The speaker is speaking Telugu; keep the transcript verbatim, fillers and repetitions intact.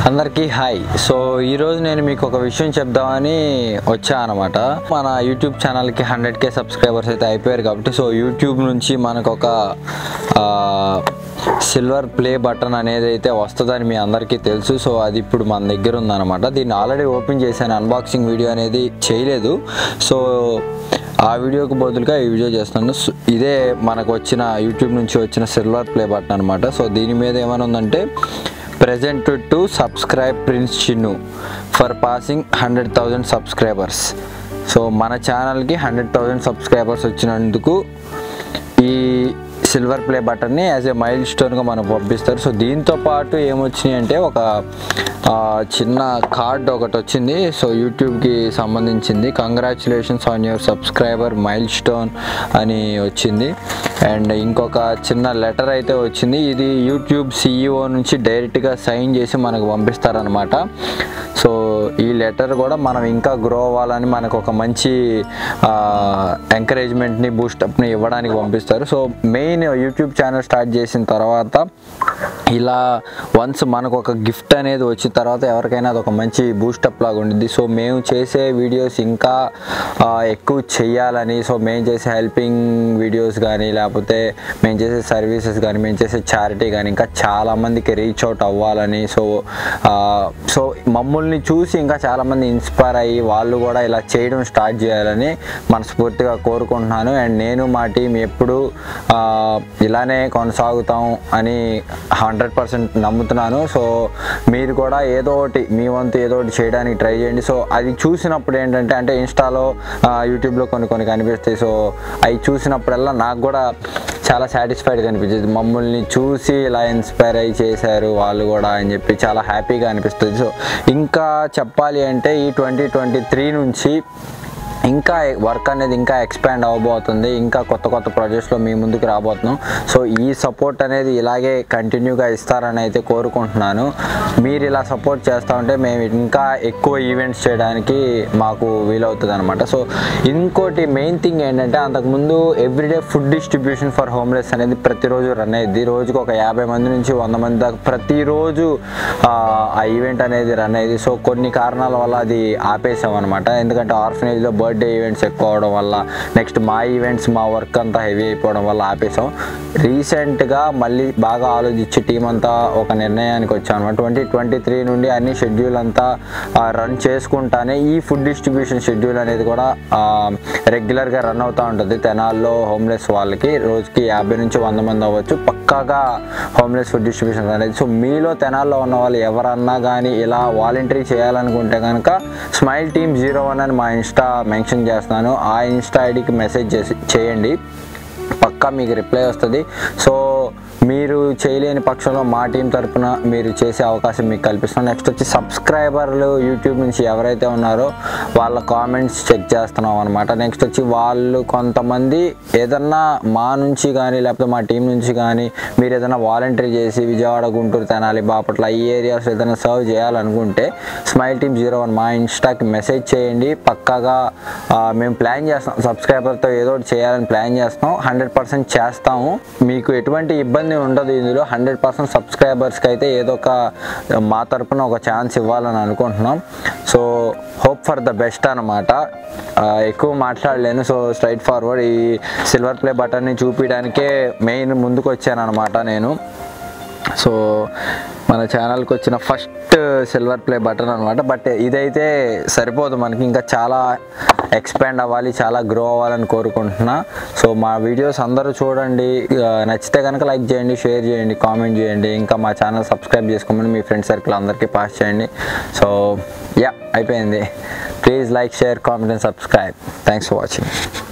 అందరికీ హాయ్. సో ఈరోజు నేను మీకు ఒక విషయం చెప్దామని వచ్చా అనమాట. మన యూట్యూబ్ ఛానల్కి హండ్రెడ్ కే సబ్స్క్రైబర్స్ అయితే అయిపోయారు కాబట్టి సో యూట్యూబ్ నుంచి మనకు ఒక సిల్వర్ ప్లే బటన్ అనేది అయితే వస్తుందని మీ అందరికీ తెలుసు. సో అది ఇప్పుడు మన దగ్గర ఉందన్నమాట. దీన్ని ఆల్రెడీ ఓపెన్ చేశాను, అన్బాక్సింగ్ వీడియో అనేది చేయలేదు. సో ఆ వీడియోకి బదులుగా ఈ వీడియో చేస్తున్నాను. ఇదే మనకు వచ్చిన యూట్యూబ్ నుంచి వచ్చిన సిల్వర్ ప్లే బటన్ అనమాట. సో దీని మీద ఏమైనా ఉందంటే presented to subscribe Prince Chinnu for passing one hundred thousand subscribers. So మన ఛానల్కి హండ్రెడ్ థౌజండ్ సబ్స్క్రైబర్స్ వచ్చినందుకు ఈ సిల్వర్ ప్లే బటన్ని యాజ్ ఏ మైల్ స్టోన్గా మనం పంపిస్తారు. సో దీంతో పాటు ఏమొచ్చినాయి అంటే ఒక చిన్న కార్డ్ ఒకటి వచ్చింది. సో యూట్యూబ్కి సంబంధించింది. Congratulations on your subscriber milestone అని వచ్చింది. అండ్ ఇంకొక చిన్న లెటర్ అయితే వచ్చింది. ఇది యూట్యూబ్ సిఇఓ నుంచి డైరెక్ట్గా సైన్ చేసి మనకు పంపిస్తారనమాట. సో ఈ లెటర్ కూడా మనం ఇంకా గ్రో అవ్వాలని మనకు ఒక మంచి ఎంకరేజ్మెంట్ని బూస్టప్ని ఇవ్వడానికి పంపిస్తారు. So main YouTube channel start చేసిన తర్వాత ఇలా వన్స్ మనకు ఒక గిఫ్ట్ అనేది వచ్చిన తర్వాత ఎవరికైనా అది ఒక మంచి బూస్టప్ లాగా ఉండిద్ది. సో మేము చేసే వీడియోస్ ఇంకా ఎక్కువ చెయ్యాలని, సో మేము చేసే హెల్పింగ్ వీడియోస్ కానీ లేకపోతే మేము చేసే సర్వీసెస్ కానీ మేము చేసే చారిటీ కానీ ఇంకా చాలామందికి రీచ్ అవుట్ అవ్వాలని, సో సో మమ్మల్ని చూసి ఇంకా చాలామంది ఇన్స్పైర్ అయ్యి వాళ్ళు కూడా ఇలా చేయడం స్టార్ట్ చేయాలని మనస్ఫూర్తిగా కోరుకుంటున్నాను. అండ్ నేను మా టీం ఎప్పుడు ఇలానే కొనసాగుతాం అని హండ్రెడ్ పర్సెంట్ నమ్ముతున్నాను. సో మీరు కూడా ఏదో ఒకటి మీ వంతు ఏదో ఒకటి చేయడానికి ట్రై చేయండి. సో అది చూసినప్పుడు ఏంటంటే అంటే ఇన్స్టాలో యూట్యూబ్లో కొన్ని కొన్ని కనిపిస్తాయి. సో అవి చూసినప్పుడల్లా నాకు కూడా చాలా సాటిస్ఫైడ్గా అనిపించింది. మమ్మల్ని చూసి ఇలా ఇన్స్పైర్ అయ్యి చేశారు వాళ్ళు కూడా అని చెప్పి చాలా హ్యాపీగా అనిపిస్తుంది. సో ఇంకా చెప్పాలి అంటే ఈ ట్వంటీ ట్వంటీ త్రీ నుంచి ఇంకా వర్క్ అనేది ఇంకా ఎక్స్పాండ్ అవ్వబోతుంది. ఇంకా కొత్త కొత్త ప్రాజెక్ట్స్లో మీ ముందుకు రాబోతున్నాం. సో ఈ సపోర్ట్ అనేది ఇలాగే కంటిన్యూగా ఇస్తారని అయితే కోరుకుంటున్నాను. మీరు ఇలా సపోర్ట్ చేస్తూ ఉంటే మేము ఇంకా ఎక్కువ ఈవెంట్స్ చేయడానికి మాకు వీలవుతుంది అనమాట. సో ఇంకోటి మెయిన్ థింగ్ ఏంటంటే అంతకుముందు everyday food distribution for homeless అనేది ప్రతిరోజు రన్ అయ్యింది. రోజుకు ఒక యాభై మంది నుంచి వంద మంది దాకా ప్రతిరోజు ఆ ఈవెంట్ అనేది రన్ అయ్యింది. సో కొన్ని కారణాల వల్ల అది ఆపేసాం అనమాట. ఎందుకంటే ఆర్ఫనేజ్లో బర్త్ డే ఈవెంట్స్ ఎక్కువ అవడం వల్ల, నెక్స్ట్ మా ఈవెంట్స్ మా వర్క్ అంతా హెవీ అయిపోవడం వల్ల ఆపేసాం. రీసెంట్గా మళ్ళీ బాగా ఆలోచించి టీం అంతా ఒక నిర్ణయానికి వచ్చాం అనమాట. ట్వంటీ ట్వంటీ త్రీ నుండి అన్ని షెడ్యూల్ అంతా రన్ చేసుకుంటానే ఈ ఫుడ్ డిస్ట్రిబ్యూషన్ షెడ్యూల్ అనేది కూడా రెగ్యులర్గా రన్ అవుతూ ఉంటుంది. తెనాల్లో హోమ్లెస్ వాళ్ళకి రోజుకి యాభై నుంచి వంద మంది అవ్వచ్చు పక్కాగా హోమ్లెస్ ఫుడ్ డిస్ట్రిబ్యూషన్ అనేది. సో మీలో తెనాల్లో ఉన్న వాళ్ళు ఎవరన్నా కానీ ఇలా వాలంటరీ చేయాలనుకుంటే కనుక స్మైల్ టీమ్ జీరో వన్ అని మా ఇన్స్టా మెన్షన్ చేస్తున్నాను. ఆ ఇన్స్టా ఐడికి మెసేజ్ చేసి చేయండి, పక్కా మీకు రిప్లై వస్తుంది. సో మీరు చేయలేని పక్షంలో మా టీం తరఫున మీరు చేసే అవకాశం మీకు కల్పిస్తున్నాం. నెక్స్ట్ వచ్చి సబ్స్క్రైబర్లు యూట్యూబ్ నుంచి ఎవరైతే ఉన్నారో వాళ్ళ కామెంట్స్ చెక్ చేస్తున్నాం అనమాట. నెక్స్ట్ వచ్చి వాళ్ళు కొంతమంది ఏదన్నా మా నుంచి కానీ లేకపోతే మా టీం నుంచి కానీ మీరు ఏదైనా వాలంటరీ చేసి విజయవాడ, గుంటూరు, తెనాలి, బాపట్ల ఈ ఏరియాస్ ఏదైనా సర్వ్ చేయాలనుకుంటే స్మైల్ టీమ్ జీరో వన్ మా ఇన్స్టాకి మెసేజ్ చేయండి. పక్కాగా మేము ప్లాన్ చేస్తాం, సబ్స్క్రైబర్తో ఏదో ఒకటి చేయాలని ప్లాన్ చేస్తాం. హండ్రెడ్ పర్సెంట్ చేస్తాము. మీకు ఎటువంటి ఇబ్బంది ఉండదు ఇందులో. హండ్రెడ్ పర్సెంట్ సబ్స్క్రైబర్స్కి అయితే ఏదో ఒక మా తరపున ఒక ఛాన్స్ ఇవ్వాలని అనుకుంటున్నాం. So hope for the best అనమాట. ఎక్కువ మాట్లాడలేను. సో స్ట్రైట్ ఫార్వర్డ్ ఈ సిల్వర్ ప్లే బటన్ని చూపించడానికే మెయిన్ ముందుకు వచ్చాను అనమాట నేను. సో మన ఛానల్కి వచ్చిన ఫస్ట్ సిల్వర్ ప్లే బటన్ అనమాట. బట్ ఇదైతే సరిపోదు, మనకి ఇంకా చాలా ఎక్స్పాండ్ అవ్వాలి, చాలా గ్రో అవ్వాలని కోరుకుంటున్నా. సో మా వీడియోస్ అందరూ చూడండి, నచ్చితే కనుక లైక్ చేయండి, షేర్ చేయండి, కామెంట్ చేయండి. ఇంకా మా ఛానల్ సబ్స్క్రైబ్ చేసుకోమని మీ ఫ్రెండ్ సర్కిల్ అందరికీ పాస్ చేయండి. సో యా అయిపోయింది. Please like, share, comment and subscribe. Thanks for watching.